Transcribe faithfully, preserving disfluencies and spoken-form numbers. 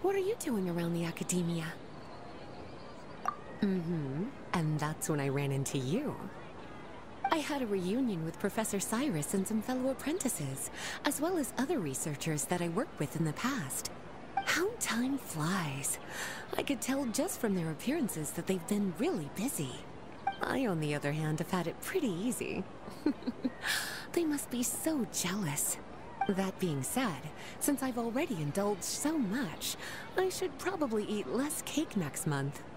What are you doing around the academia? Mm-hmm. And that's when I ran into you. I had a reunion with Professor Cyrus and some fellow apprentices, as well as other researchers that I worked with in the past. How time flies. I could tell just from their appearances that they've been really busy. I, on the other hand, have had it pretty easy. They must be so jealous. That being said, since I've already indulged so much, I should probably eat less cake next month.